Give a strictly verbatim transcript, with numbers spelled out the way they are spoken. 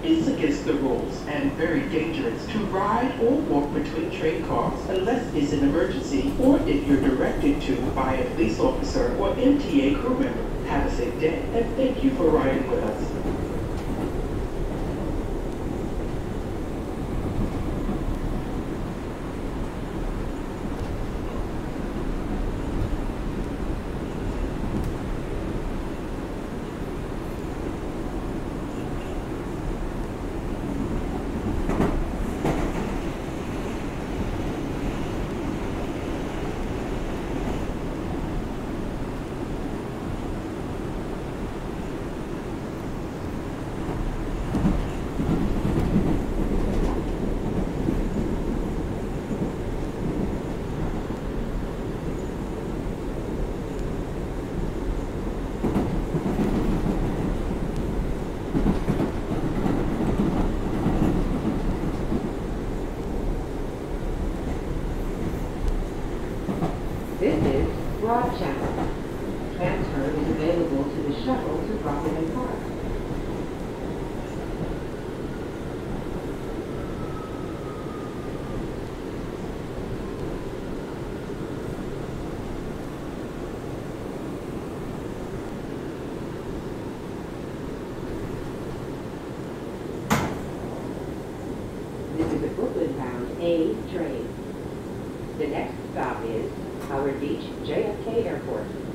It's against the rules and very dangerous to ride or walk between train cars unless it's an emergency or if you're directed to by a police officer or M T A crew member. Have a safe day and thank you for riding with us. This is Broad Channel. Transfer is available to the shuttle to Brockman Park. This is a Brooklyn-bound A train. The next stop is Howard Beach J F K Airport.